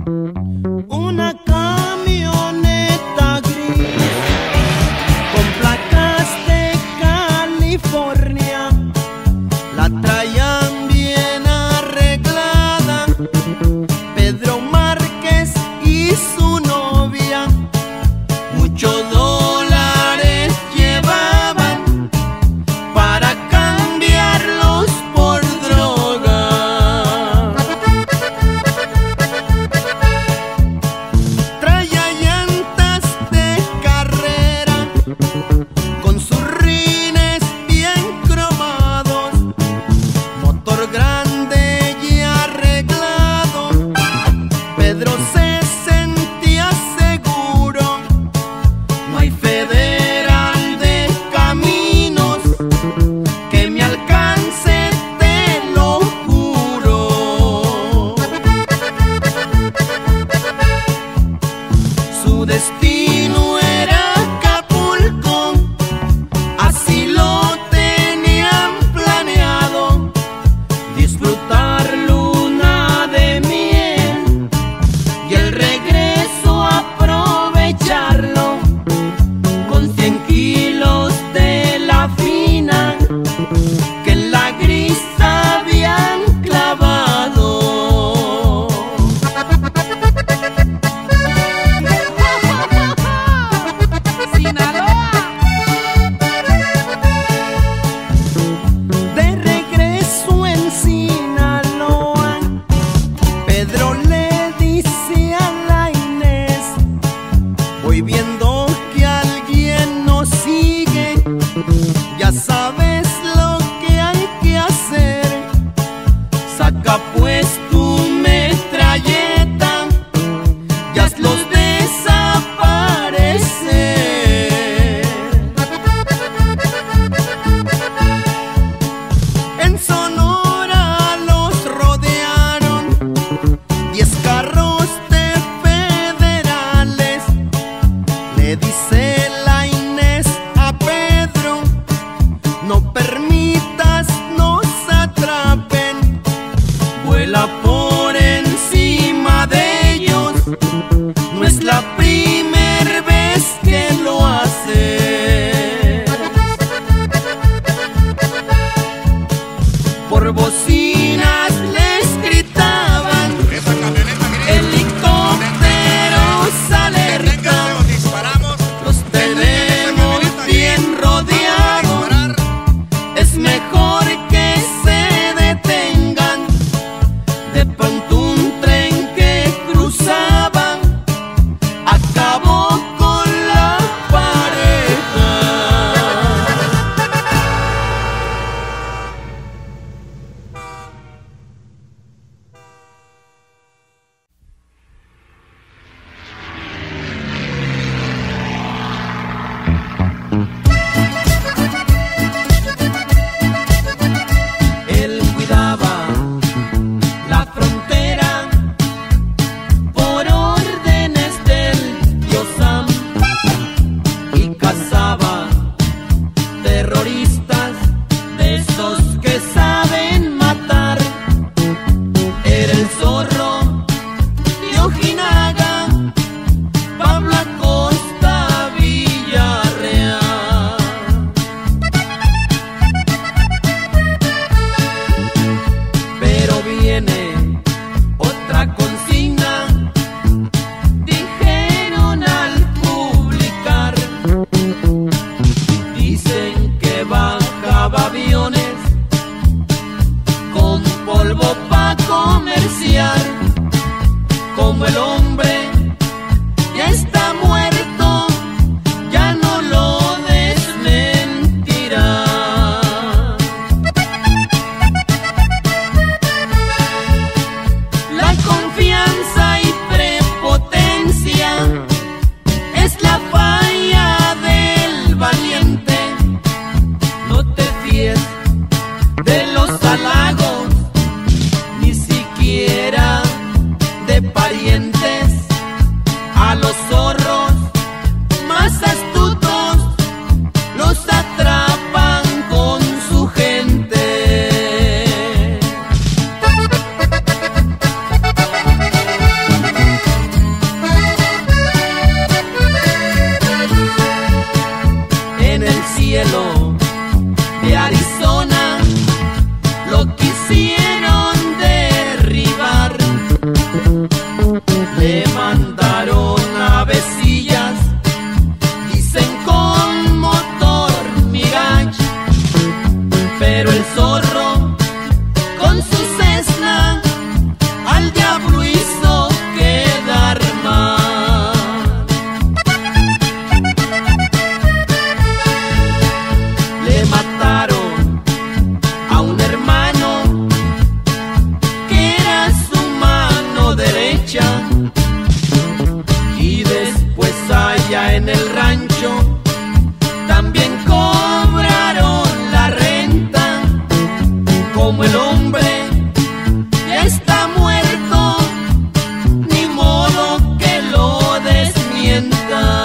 Una camioneta gris con placas de California, la traían bien arreglada Pedro Márquez y su novia. Muchos dólares llevaban para cambiarlos por droga. Traía llantas de carrera con sus rines bien cromados, motor grande y arreglado. Pedro se sentía seguro. No hay federal de caminos que me alcance, te lo juro. Su destino era Acapulco, así lo tenían planeado. Disfrutar luna de miel y el regreso aprovecharlo con 100 kilos de la fina que en la gris habían clavado. Sinaloa. De regreso en Sinaloa, Pedro le dice a la Inés: voy viendo que alguien nos sigue, ya sabes lo que hay que hacer. Saca pues tu metralleta y hazlos desaparecer. En Sonora los rodearon 10 carros de federales. Le dice la Inés a Pedro: no permitas nos atrapen, vuela por encima de ellos, no es la primera vez que lo hace. Por bocinas les gritaban: Esa camioneta gris, helicópteros alerta, deténganse o disparamos. los tenemos bien rodeados, es mejor que se detengan. De pronto un tren que cruzaba acabó con la pareja. Él cuidaba la frontera por órdenes del Dios Sam y cazaba terroristas de esos que saben matar. Era el Zorro de Ojinaga, Pablo Acosta Villarreal. Pero viene otra consigna, dijeron al publicar. Dicen que bajaba aviones con polvo pa' comerciar. Como el hombre ya está muerto, ya no lo desmentirá. La confianza y prepotencia es la falla del valiente. No te fíes de los halagos, ni siquiera de parientes. A los zorros más astutos los atrapan con su gente. Y después allá en el rancho también cobraron la renta. Como el hombre ya está muerto, ni modo que lo desmienta.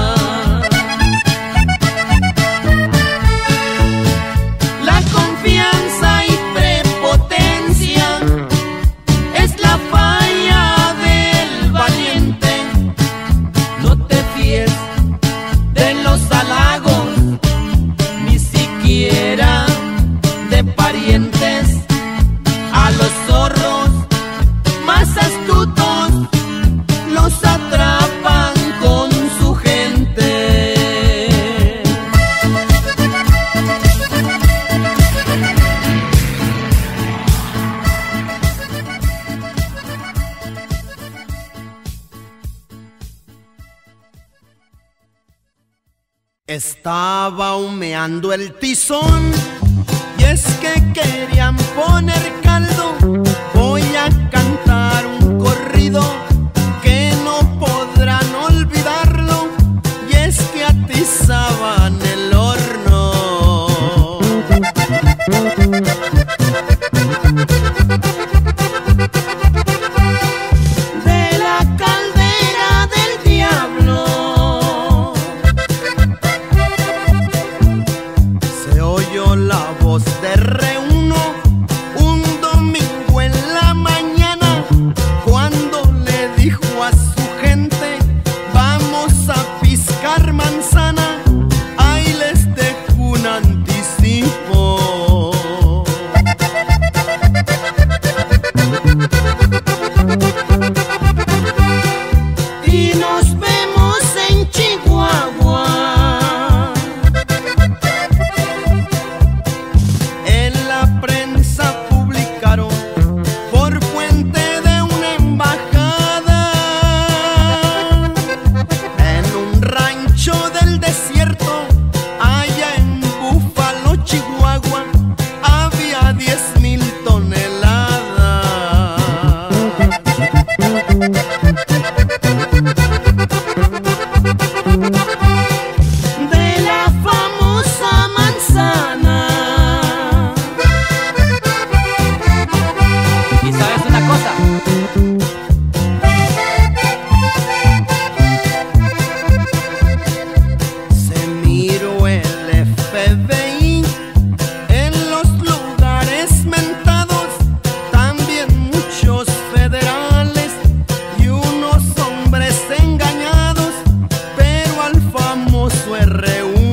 La confianza y prepotencia es la falla del valiente. No te fíes de los halagos, ni siquiera de parientes. A los zorros más astutos los atrapan con su gente. Estaba humeando el tizón y es que querían poner caldo. Voy a cantar un corrido que no podrán olvidarlo, y es que atizaban el horno. De la caldera del diablo Se oyó la voz de Reuno un domingo en la mañana, cuando le dijo a su gente: vamos a piscar manzana. Ahí les dejo un anticipo. y nos vemos en Chihuahua. En la prensa publicaron por fuente de una embajada, en un rancho del desierto allá en Búfalo, Chihuahua, había 10,000 toneladas. De la famosa manzana. ¿Y sabes una cosa? Se miró el FBI en los lugares mentados, también muchos federales y unos hombres engañados, pero al famoso R1.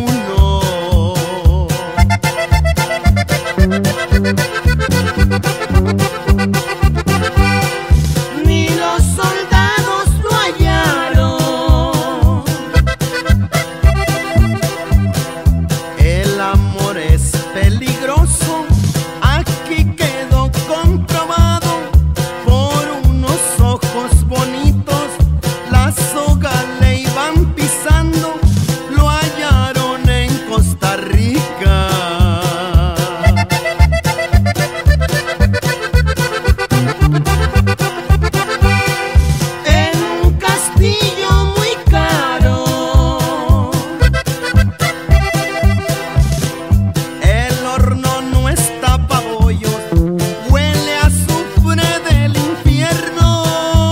Ni los soldados lo hallaron. El amor es peligroso, aquí quedó comprobado. Por unos ojos bonitos la soga le iban pisando, lo hallaron en Costa Rica. En un castillo muy caro. El horno no está pa' bollos, huele a azufre del infierno.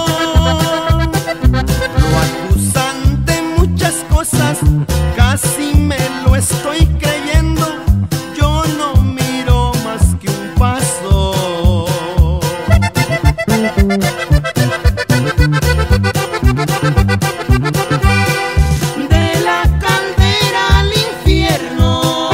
Lo acusan de muchas cosas, casi me lo estoy creyendo. Yo no miro más que un paso. De la caldera al infierno.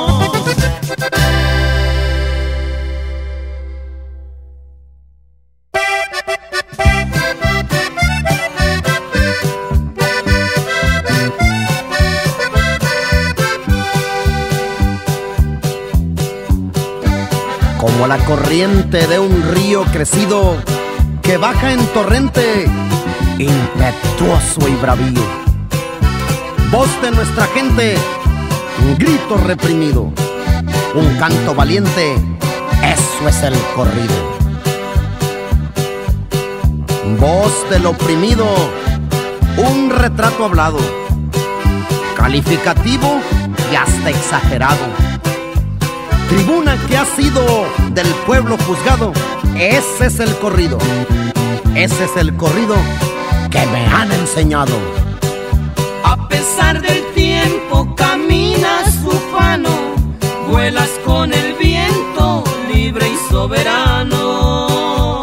Como la corriente de un río crecido que baja en torrente, impetuoso y bravío. Voz de nuestra gente, un grito reprimido, un canto valiente, eso es el corrido. Voz del oprimido, un retrato hablado, calificativo y hasta exagerado. Tribuna que ha sido del pueblo juzgado. Ese es el corrido, ese es el corrido que me han enseñado. A pesar del tiempo caminas ufano, vuelas con el viento libre y soberano.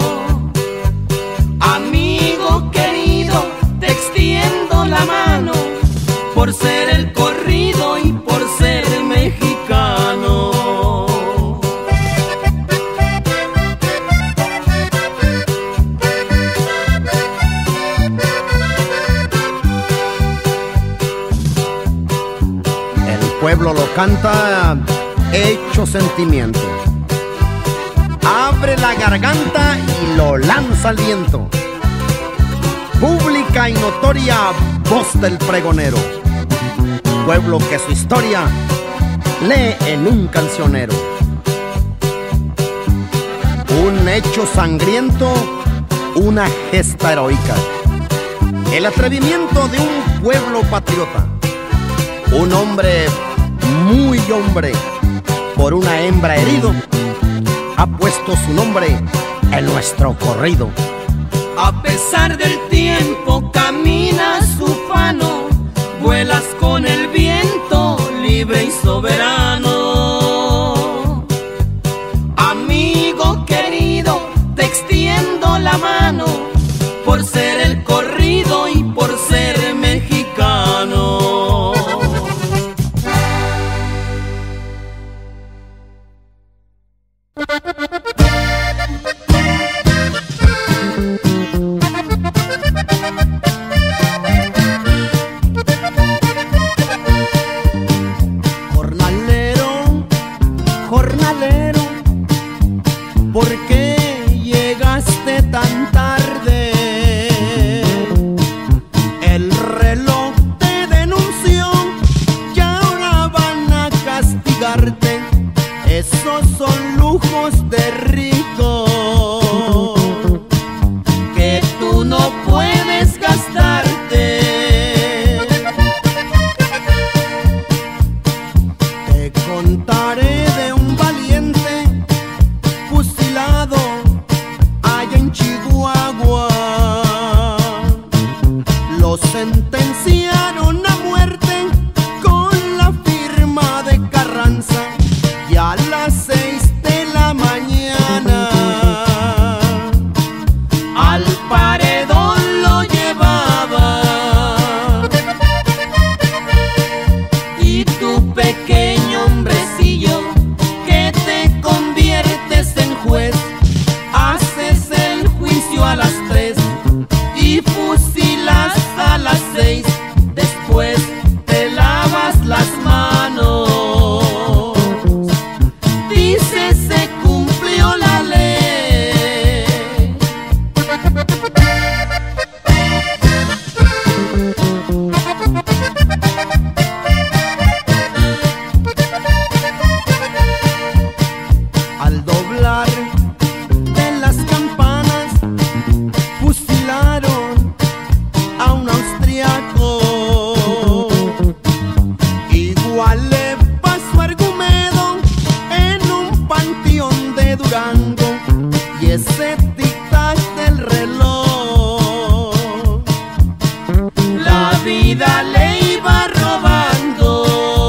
Amigo querido, te extiendo la mano por ser el corrido y por ser mexicano. El pueblo lo canta hecho sentimiento, abre la garganta y lo lanza al viento. Pública y notoria voz del pregonero, pueblo que su historia lee en un cancionero. Un hecho sangriento, una gesta heroica, el atrevimiento de un pueblo patriota. Un hombre, muy hombre, por una hembra herido, ha puesto su nombre en nuestro corrido. A pesar del tiempo caminas ufano, vuelas con el viento libre y soberano. Amigo querido, te extiendo la mano por ser el corrido y por ser mexicano. Jornalero, jornalero, ¿por qué llegaste tan tarde? El reloj te denunció y ahora van a castigarte. Esos son lujos de rico que tú no puedes gastarte. Te contaré de un valiente fusilado allá en Chihuahua. Lo sentenciaron a muerte con la firma de Carranza y a las 6 de la mañana al paredón lo llevaba. Y tu pequeño hombrecillo que te conviertes en juez, haces el juicio a las 3 y fusilas a las 6. Después te lavas las manos. Dice se cumplió la ley. Al doblar de las campanas fusilaron a un austriaco. Igual le pasó a Argumedo en un panteón de Durango. Y ese tic-tac del reloj la vida le iba robando.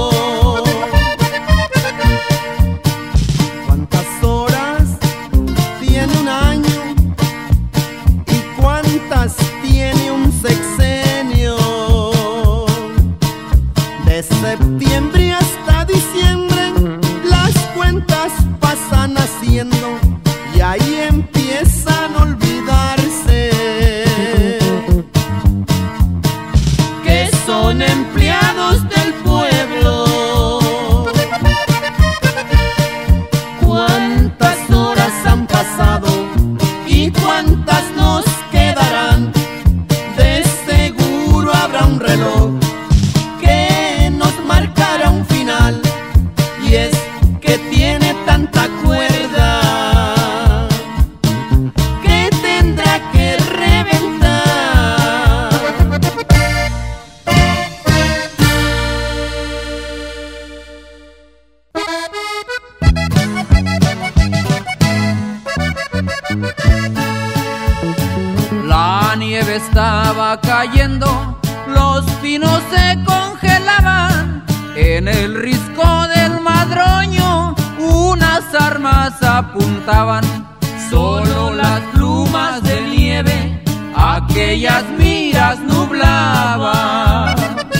¿Cuántas horas tiene un año y cuántas tiene un sexenio? De septiembre hasta diciembre las cuentas pasan haciendo y ahí empiezan a olvidarse que son empleados del pueblo. ¿Cuántas horas han pasado y cuántas nos quedarán? De seguro habrá un reloj que nos marcará estaba cayendo, los pinos se congelaban. En el risco del Madroño unas armas apuntaban. Solo las plumas de nieve aquellas miras nublaban.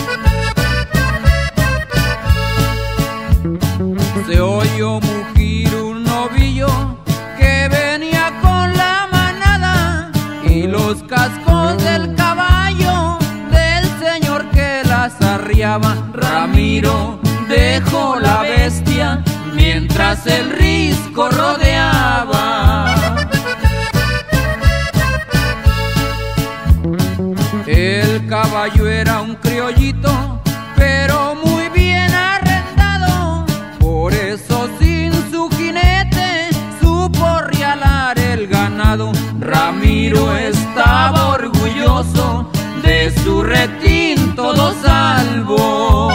Se oyó mugir un novillo que venía con la manada, y los cascos del caballo del señor que las arriaba. Ramiro dejó la bestia mientras el risco rodeaba. El caballo era un criollito, pero muy bien arrendado. Por eso sin su jinete supo rialar el ganado. Ramiro estaba orgulloso de su retín todo salvo.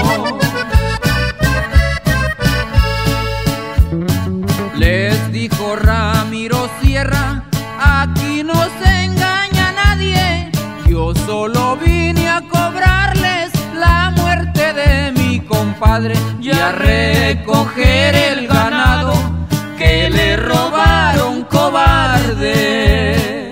Les dijo Ramiro Sierra: aquí no se engaña nadie, yo solo vine a cobrarles la muerte de mi compadre y a recoger el ganado que le robaron cobardes.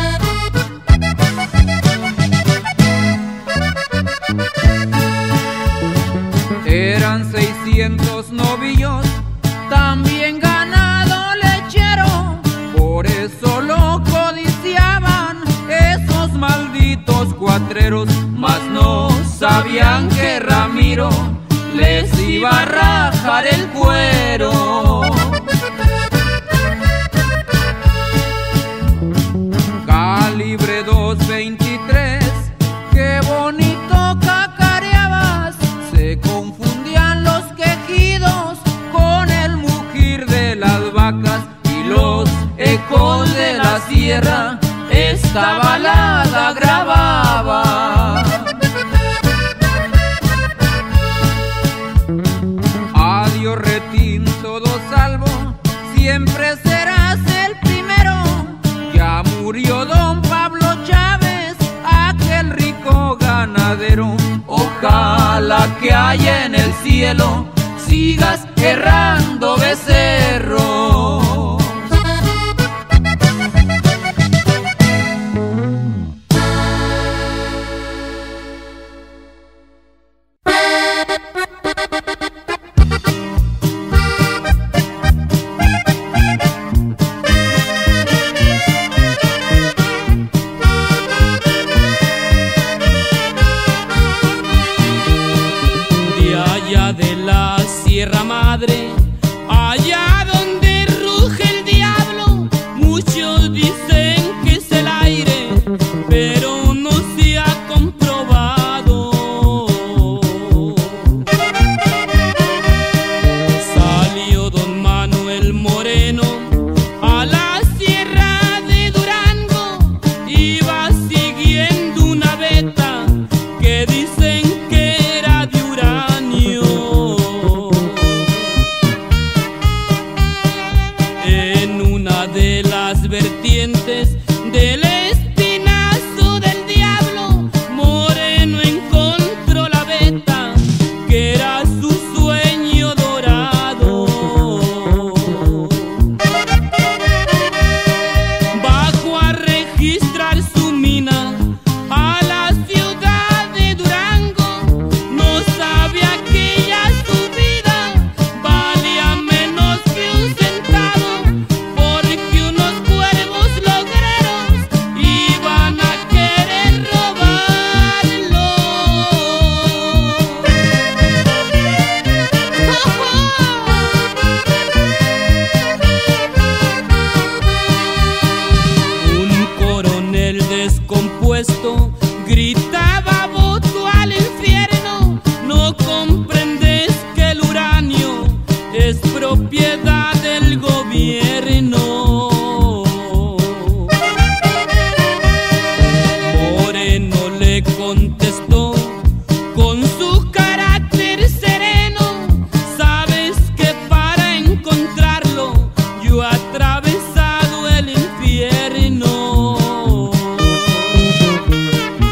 Eran 600 novillos, también ganado lechero, por eso lo codiciaban esos malditos cuatreros. Mas no sabían que Ramiro les iba a rajar el cuero. Calibre 223, qué bonito cacareabas. Se confundían los quejidos con el mugir de las vacas, y los ecos de la sierra esta balada grababa. Adiós retín todo salvo, siempre serás el primero. Ya murió don Pablo Chávez, aquel rico ganadero. Ojalá que haya en el cielo sigas errando becerro. Sierra Madre, allá donde ruge el diablo, muchos dicen que es el aire, pero no se ha comprobado. Salió don Manuel Moreno a la sierra de Durango, iba siguiendo una veta que dicen que era de uranio. De las vertientes del espinazo del diablo, Moreno encontró la veta que era su sueño dorado. Bajó a registrar su mina a la ciudad de Durango, no sabía que ya su vida valía menos que un centavo. Gritaba voto al infierno, no comprendes que el uranio es propiedad del gobierno. Moreno le contestó con su carácter sereno: sabes que para encontrarlo yo he atravesado el infierno.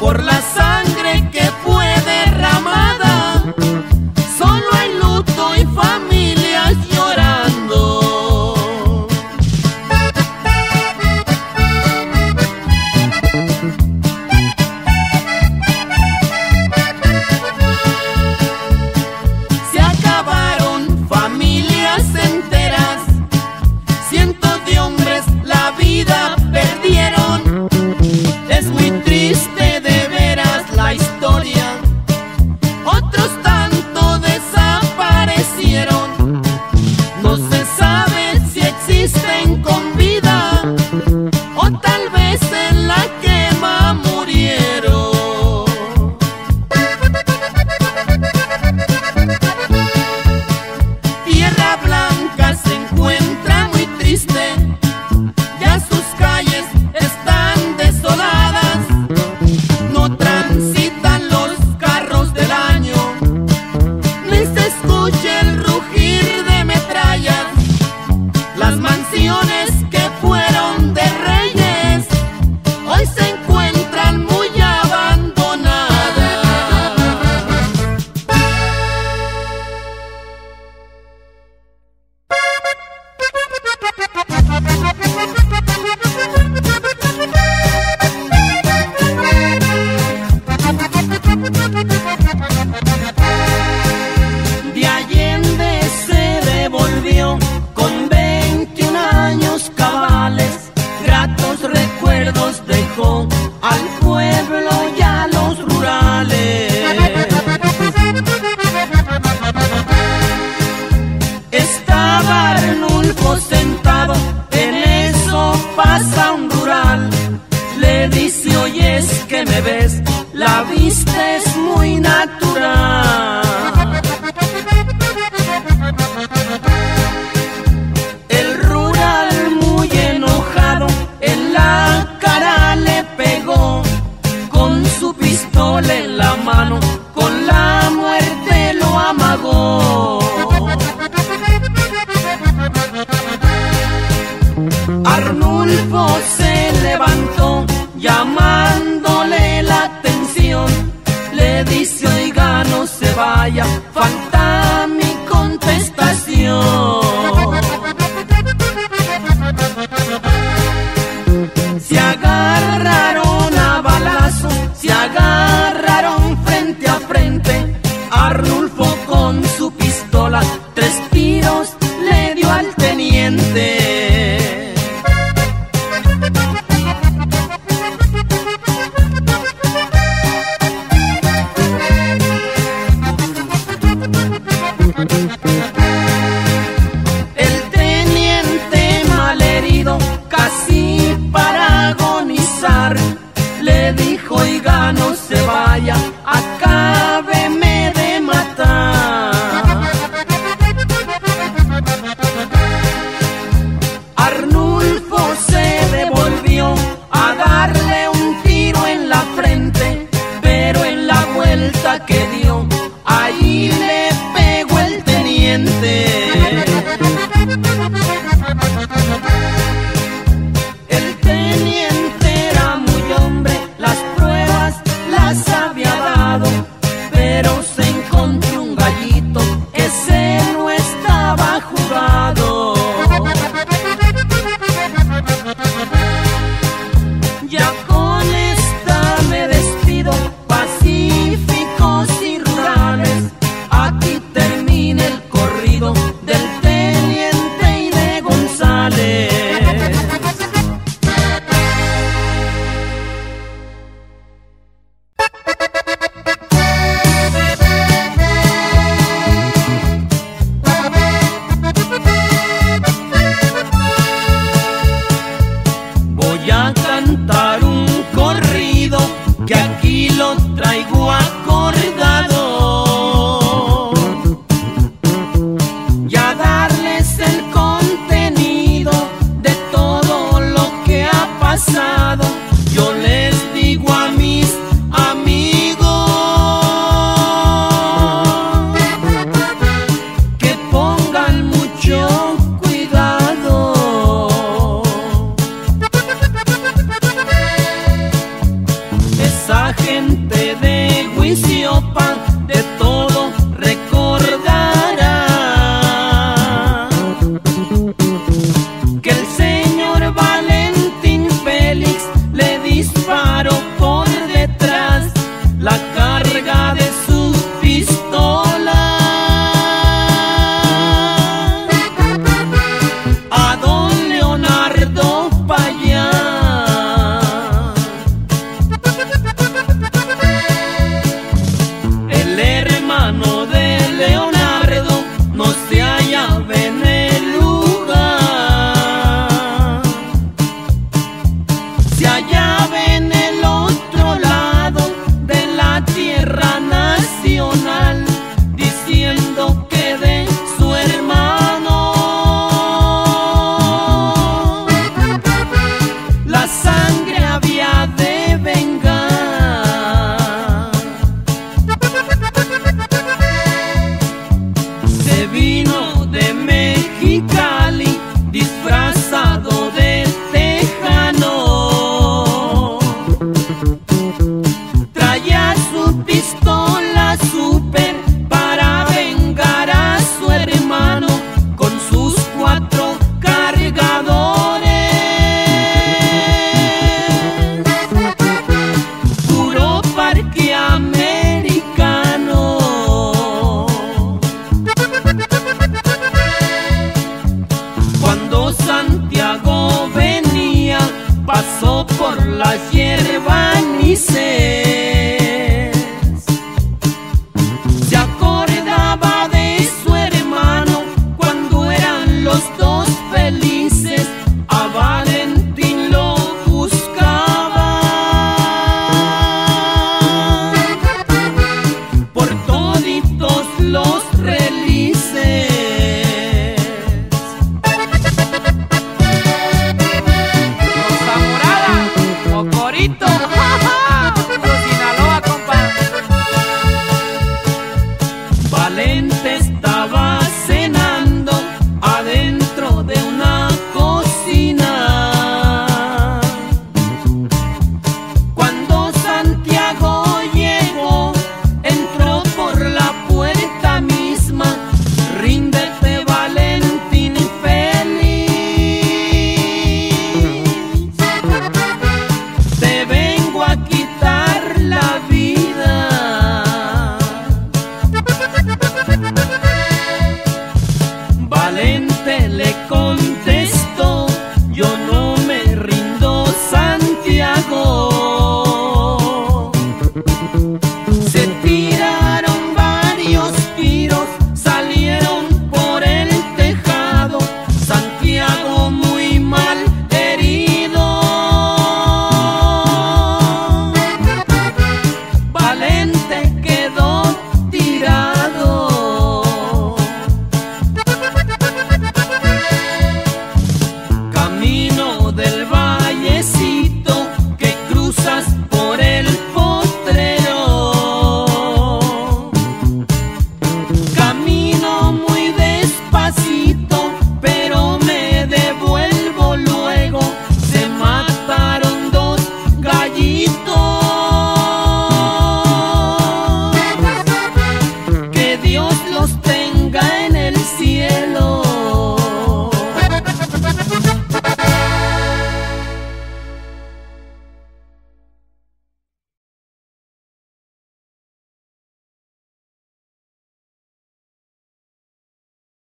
por la sangre que fue derramada. Solo hay luto y familias llorando. Se acabaron familias enteras, cientos de hombres la vida perdieron. Es muy triste de veras la historia, otros tanto desaparecieron. No se sabe si existen con vida o tal vez en la quema murieron. Tierra Blanca se encuentra muy triste, ya sus calles están desoladas. No transitan los carros del año, ni se escucha el rugir de metrallas. Las mansiones que fueron de reyes hoy se encuentran muy abandonadas. De Allende se devolvió con 21 años cabales, gratos recuerdos dejó al pueblo y a los rurales. Estaba Arnulfo sentado, en eso pasa un rural. Le dice: oye, es que me ves, la vista es muy natural. El rural muy enojado en la cara le pegó, con su pistola en la mano, con la muerte lo amagó. Arnulfo se levantó llamándole la atención, le dice: oiga, no se vaya, falta mi contestación. Se agarraron a balazos, se agarraron frente a frente. Arnulfo con su pistola 3 tiros le dio al teniente. El teniente malherido, casi para agonizar, le dijo: oiga, no se vaya, acábeme de matar. Arnulfo se devolvió a darle un tiro en la frente, pero en la vuelta que dio, ahí le pegó el teniente. El teniente era muy hombre, las pruebas las traía su pistola super